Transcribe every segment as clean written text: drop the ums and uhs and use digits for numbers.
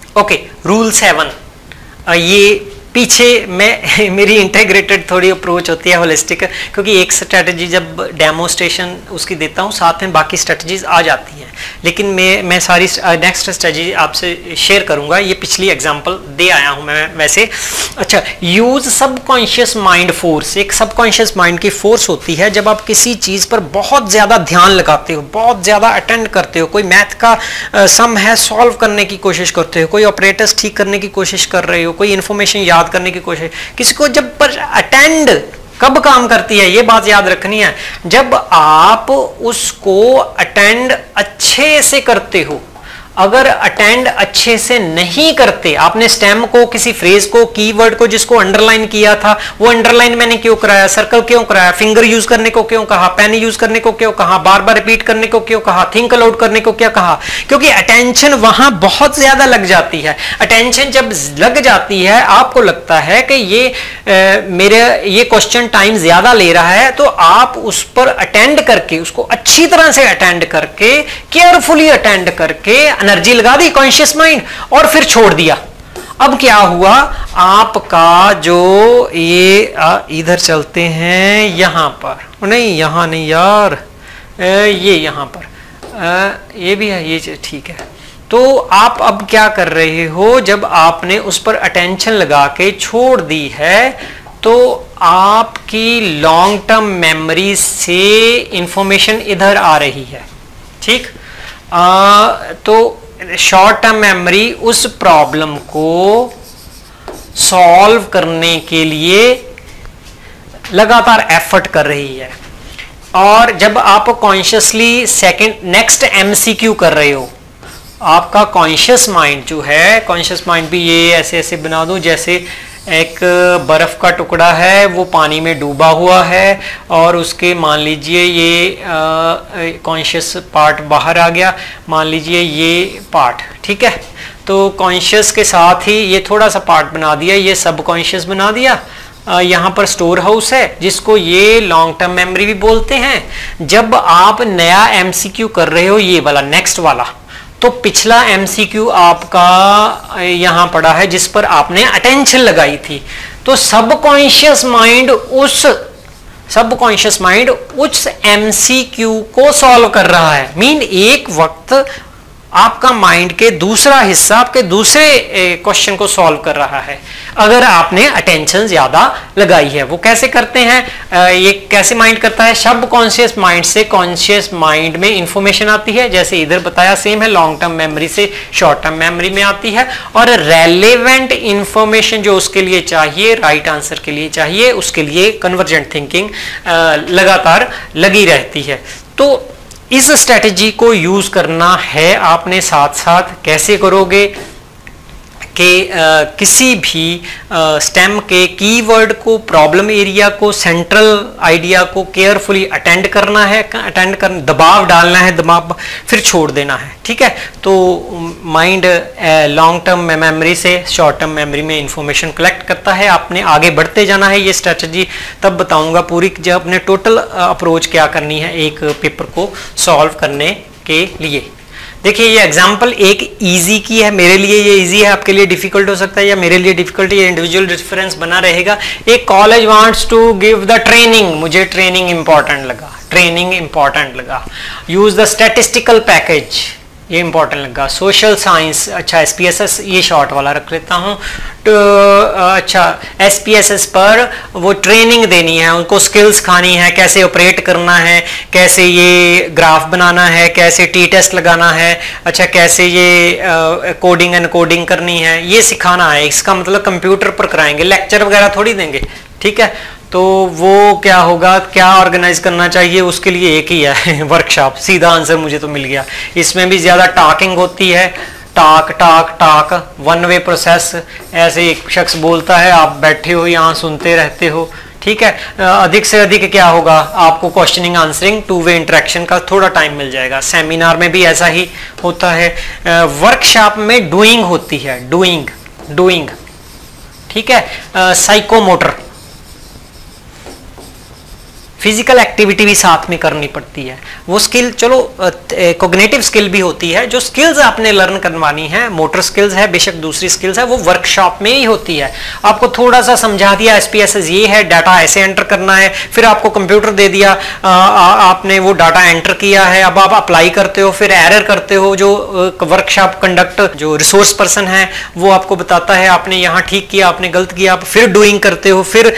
Okay, rule 7, ये पीछे मैं मेरी इंटीग्रेटेड थोड़ी अप्रोच होती है, होलिस्टिक, क्योंकि एक स्ट्रेटजी जब डेमोस्ट्रेशन उसकी देता हूँ साथ में बाकी स्ट्रेटजीज आ जाती हैं, लेकिन मैं सारी नेक्स्ट स्ट्रेटजी आपसे शेयर करूँगा। ये पिछली एग्जांपल दे आया हूँ मैं वैसे। अच्छा, यूज सबकॉन्शियस माइंड फोर्स। एक सबकॉन्शियस माइंड की फोर्स होती है जब आप किसी चीज़ पर बहुत ज़्यादा ध्यान लगाते हो, बहुत ज़्यादा अटेंड करते हो, कोई मैथ का सम है सॉल्व करने की कोशिश करते हो, कोई ऑपरेटर्स ठीक करने की कोशिश कर रहे हो, कोई इन्फॉर्मेशन याद करने की कोशिश, किसी को जब पर अटेंड कब काम करती है, ये बात याद रखनी है, जब आप उसको अटेंड अच्छे से करते हो। अगर अटेंड अच्छे से नहीं करते, आपने स्टेम को, किसी फ्रेज को, कीवर्ड को जिसको अंडरलाइन किया था, वो अंडरलाइन मैंने क्यों कराया, सर्कल क्यों कराया, फिंगर यूज करने को क्यों कहा, पेन यूज करने को क्यों कहा, बार बार रिपीट करने को क्यों कहा, थिंक अलाउड करने को क्या कहा, क्योंकि अटेंशन वहां बहुत ज्यादा लग जाती है। अटेंशन जब लग जाती है, आपको लगता है कि मेरे ये क्वेश्चन टाइम ज्यादा ले रहा है, तो आप उस पर अटेंड करके, उसको अच्छी तरह से अटेंड करके, केयरफुली अटेंड करके एनर्जी लगा दी कॉन्शियस माइंड, और फिर छोड़ दिया। अब क्या हुआ, आपका जो ये इधर चलते हैं यहां पर, नहीं यहां नहीं यार, ये यहां पर, ये भी है, ये ठीक है। तो आप अब क्या कर रहे हो, जब आपने उस पर अटेंशन लगा के छोड़ दी है, तो आपकी लॉन्ग टर्म मेमोरी से इंफॉर्मेशन इधर आ रही है, ठीक। तो शॉर्ट टर्म मेमोरी उस प्रॉब्लम को सॉल्व करने के लिए लगातार एफर्ट कर रही है। और जब आप कॉन्शियसली सेकंड नेक्स्ट एमसीक्यू कर रहे हो, आपका कॉन्शियस माइंड जो है, कॉन्शियस माइंड भी ये ऐसे ऐसे बना दो जैसे एक बर्फ का टुकड़ा है, वो पानी में डूबा हुआ है, और उसके मान लीजिए ये कॉन्शियस पार्ट बाहर आ गया, मान लीजिए ये पार्ट, ठीक है। तो कॉन्शियस के साथ ही ये थोड़ा सा पार्ट बना दिया, ये सब कॉन्शियस बना दिया। यहाँ पर स्टोर हाउस है जिसको ये लॉन्ग टर्म मेमोरी भी बोलते हैं। जब आप नया एमसीक्यू कर रहे हो, ये वाला नेक्स्ट वाला, तो पिछला एमसीक्यू आपका यहां पड़ा है जिस पर आपने अटेंशन लगाई थी, तो सबकॉन्शियस माइंड उस एमसीक्यू को सॉल्व कर रहा है। मीन एक वक्त आपका माइंड के दूसरा हिस्सा आपके दूसरे क्वेश्चन को सॉल्व कर रहा है, अगर आपने अटेंशन ज्यादा लगाई है। वो कैसे करते हैं, ये कैसे माइंड करता है, सब कॉन्शियस माइंड से कॉन्शियस माइंड में इंफॉर्मेशन आती है, जैसे इधर बताया सेम है, लॉन्ग टर्म मेमोरी से शॉर्ट टर्म मेमोरी में आती है, और रेलेवेंट इंफॉर्मेशन जो उसके लिए चाहिए, राइट आंसर के लिए चाहिए, उसके लिए कन्वर्जेंट थिंकिंग लगातार लगी रहती है। तो इस स्ट्रेटजी को यूज करना है आपने। साथ साथ कैसे करोगे कि किसी भी स्टेम के कीवर्ड को, प्रॉब्लम एरिया को, सेंट्रल आइडिया को केयरफुली अटेंड करना है, दबाव डालना है, दबाव फिर छोड़ देना है, ठीक है। तो माइंड लॉन्ग टर्म मेमोरी से शॉर्ट टर्म मेमोरी में इंफॉर्मेशन कलेक्ट करता है। आपने आगे बढ़ते जाना है। ये स्ट्रेटजी तब बताऊंगा पूरी जब अपने टोटल अप्रोच क्या करनी है एक पेपर को सॉल्व करने के लिए। देखिए ये एग्जाम्पल एक इजी की है, मेरे लिए ये इजी है, आपके लिए डिफिकल्ट हो सकता है, या मेरे लिए डिफिकल्ट, ये इंडिविजुअल डिफरेंस बना रहेगा। एक college wants to give the training, मुझे ट्रेनिंग इंपॉर्टेंट लगा, यूज द स्टैटिस्टिकल पैकेज, ये इंपॉर्टेंट लगा। सोशल साइंस, अच्छा SPSS ये शॉर्ट वाला रख लेता हूँ। तो अच्छा SPSS पर वो ट्रेनिंग देनी है, उनको स्किल्स खानी है, कैसे ऑपरेट करना है, कैसे ये ग्राफ बनाना है, कैसे टी-टेस्ट लगाना है, अच्छा कैसे ये कोडिंग एंड कोडिंग करनी है, ये सिखाना है। इसका मतलब कंप्यूटर पर कराएंगे, लेक्चर वगैरह थोड़ी देंगे, ठीक है। तो वो क्या होगा, क्या ऑर्गेनाइज करना चाहिए, उसके लिए एक ही है वर्कशॉप। सीधा आंसर मुझे तो मिल गया। इसमें भी ज्यादा टॉकिंग होती है, टाक वन वे प्रोसेस, ऐसे एक शख्स बोलता है, आप बैठे हो यहाँ सुनते रहते हो, ठीक है। अधिक से अधिक क्या होगा, आपको questioning answering two way interaction का थोड़ा टाइम मिल जाएगा। सेमिनार में भी ऐसा ही होता है। वर्कशॉप में डूइंग होती है, डूइंग, ठीक है। साइकोमोटर, फिजिकल एक्टिविटी भी साथ में करनी पड़ती है। वो स्किल चलो कॉग्निटिव स्किल भी होती है, जो स्किल्स आपने लर्न करवानी है, मोटर स्किल्स है, बेशक दूसरी स्किल्स है, वो वर्कशॉप में ही होती है। आपको थोड़ा सा समझा दिया SPSS ये है, डाटा ऐसे एंटर करना है, फिर आपको कंप्यूटर दे दिया, आपने वो डाटा एंटर किया है, अब आप अप्लाई करते हो, फिर एरर करते हो, जो वर्कशॉप कंडक्टर जो रिसोर्स पर्सन है वो आपको बताता है आपने यहाँ ठीक किया, आपने गलत किया, आप फिर डूइंग करते हो, फिर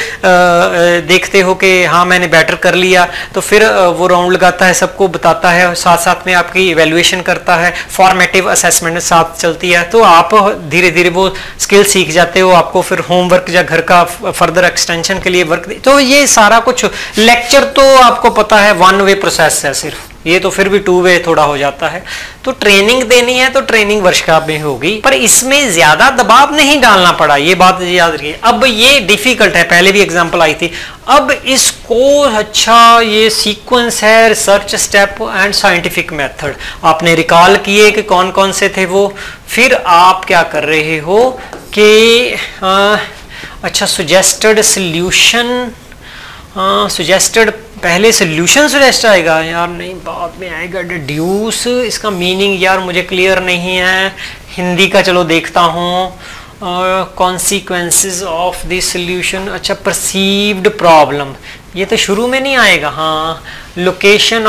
देखते हो कि हाँ मैंने बेटर कर लिया, तो फिर वो राउंड लगाता है, सबको बताता है, साथ साथ में आपकी इवैल्यूएशन करता है, फॉर्मेटिव असेसमेंट साथ चलती है, तो आप धीरे धीरे वो स्किल सीख जाते हो। आपको फिर होमवर्क या घर का फर्दर एक्सटेंशन के लिए वर्क, तो ये सारा कुछ लेक्चर तो आपको पता है 1 वे प्रोसेस है सिर्फ, ये तो फिर भी 2 वे थोड़ा हो जाता है। तो ट्रेनिंग देनी है तो ट्रेनिंग वर्कशॉप में होगी, पर इसमें ज्यादा दबाव नहीं डालना पड़ा, ये बात याद रखिए। अब ये डिफिकल्ट है, पहले भी एग्जांपल आई थी, अब इसको अच्छा ये सीक्वेंस है, research step and scientific method आपने रिकॉल किए कि कौन कौन से थे वो, फिर आप क्या कर रहे हो कि अच्छा सुजेस्टेड सोल्यूशन, सुजेस्टेड पहले सोल्यूशन सुजेस्ट आएगा यार, नहीं बाद में आएगा डिड्यूस, इसका मीनिंग यार मुझे क्लियर नहीं है, हिंदी का चलो देखता हूँ, कॉन्सिक्वेंसेस ऑफ द सोल्यूशन, अच्छा परसीव्ड प्रॉब्लम, ये तो शुरू में नहीं आएगा। हाँ, location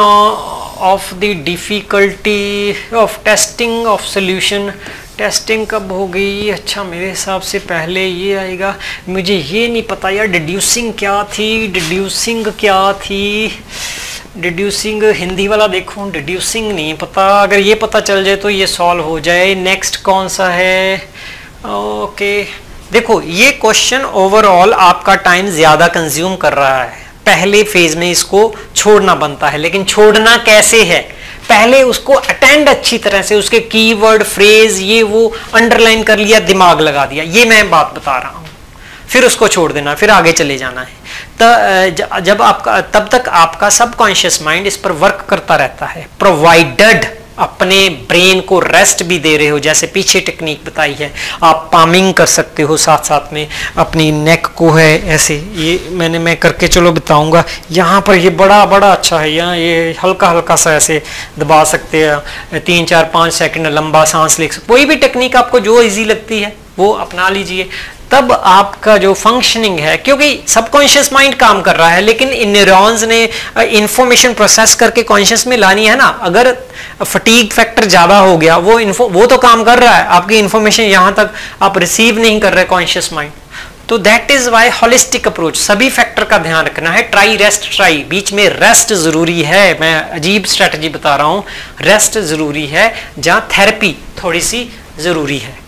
of the difficulty of testing of solution, testing कब होगी, अच्छा मेरे हिसाब से पहले ये आएगा, मुझे ये नहीं पता यार डिड्यूसिंग क्या थी, डिड्यूसिंग क्या थी, डिड्यूसिंग हिंदी वाला देखो, डिड्यूसिंग नहीं पता, अगर ये पता चल जाए तो ये सॉल्व हो जाए। नेक्स्ट कौन सा है, ओके देखो ये क्वेश्चन ओवरऑल आपका टाइम ज़्यादा कंज्यूम कर रहा है, पहले फेज में इसको छोड़ना बनता है, लेकिन छोड़ना कैसे है, पहले उसको अटेंड अच्छी तरह से, उसके कीवर्ड फ्रेज ये वो अंडरलाइन कर लिया, दिमाग लगा दिया, ये मैं बात बता रहा हूँ, फिर उसको छोड़ देना, फिर आगे चले जाना है। जब आपका तब तक आपका सबकॉन्शियस माइंड इस पर वर्क करता रहता है, प्रोवाइडेड अपने ब्रेन को रेस्ट भी दे रहे हो, जैसे पीछे टेक्निक बताई है, आप पामिंग कर सकते हो, साथ साथ में अपनी नेक को है ऐसे, ये मैं करके चलो बताऊंगा, यहाँ पर ये बड़ा बड़ा अच्छा है, यहाँ ये हल्का हल्का सा ऐसे दबा सकते हैं, 3 4 5 सेकंड लंबा सांस ले सकते, कोई भी टेक्निक आपको जो इजी लगती है वो अपना लीजिए, तब आपका जो फंक्शनिंग है, क्योंकि सबकॉन्शियस माइंड काम कर रहा है, लेकिन इन न्यूरॉन्स ने इंफॉर्मेशन प्रोसेस करके कॉन्शियस में लानी है ना, अगर फटीग फैक्टर ज्यादा हो गया, वो तो काम कर रहा है, आपकी इंफॉर्मेशन यहां तक आप रिसीव नहीं कर रहे कॉन्शियस माइंड, तो that is why holistic approach, सभी फैक्टर का ध्यान रखना है, ट्राई रेस्ट ट्राई, बीच में रेस्ट जरूरी है, मैं अजीब स्ट्रेटजी बता रहा हूं, रेस्ट जरूरी है, जहां थेरेपी थोड़ी सी जरूरी है।